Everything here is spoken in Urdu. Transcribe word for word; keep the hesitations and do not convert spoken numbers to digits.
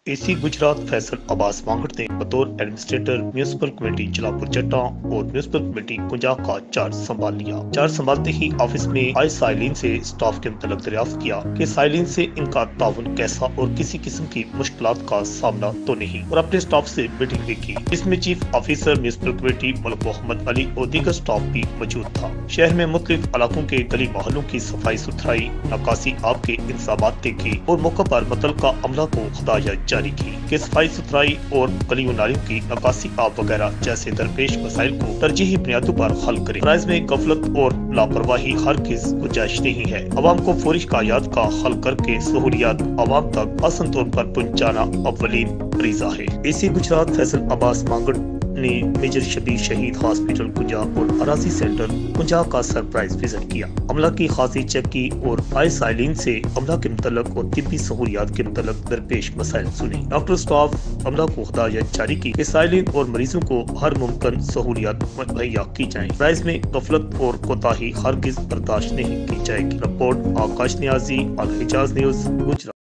اے سی گجرات فیصل عباس مانگٹ نے بطور ایڈمنسٹریٹر میونسپل کمیٹی جلاپور چٹا اور میونسپل کمیٹی کنجا کا چارج سنبھال لیا۔ چارج سنبھالتے ہی آفس میں آئے سائلین سے اسٹاف کے متعلق دریافت کیا کہ سائلین سے ان کا تعاون کیسا اور کسی قسم کی مشکلات کا سامنا تو نہیں، اور اپنے اسٹاف سے میٹنگ بھی کی۔ اس میں chief officer municipal committee Malik Muhammad Ali اور دیگر اسٹاف بھی موجود تھا۔ شہر میں مختلف علاقوں کے گلی محلوں کی صفائی ستھرائی، نکاسی آب کے انتظامات دیکھے اور موقع پر متعلقہ عملہ کو ہدایت جاری کی کہ صفائی ستھرائی اور گلیوں نالیوں کی نکاسی آب وغیرہ جیسے درپیش مسائل کو ترجیحی بنیادوں پر حل کرے۔ فرائض میں غفلت اور لاپرواہی ہرگز گنجائش نہیں ہے۔ عوام کو فوری شکایات کا حل کر کے سہولیات عوام تک آسان طور پر پہنچانا اولین فریضہ ہے۔ اے سی گجرات فیصل عباس مانگٹ نے میجر شبیر شہید ہاسپٹل کنجا اور اراضی سینٹر کنجا کا سرپرائز وزٹ کیا۔ عملہ کی خاصی چیک کی اور آئے سائلین سے عملہ کے متعلق اور طبی سہولیات کے متعلق درپیش مسائل سنے۔ ڈاکٹر اسٹاف عملہ کو ہدایت جاری کی کہ سائلین اور مریضوں کو ہر ممکن سہولیات مہیا کی جائیں۔ فرائض میں غفلت اور کوتاہی ہرگز برداشت نہیں کی جائے گی۔ Report Akash Niazi, Alhijaz news, Gujarat.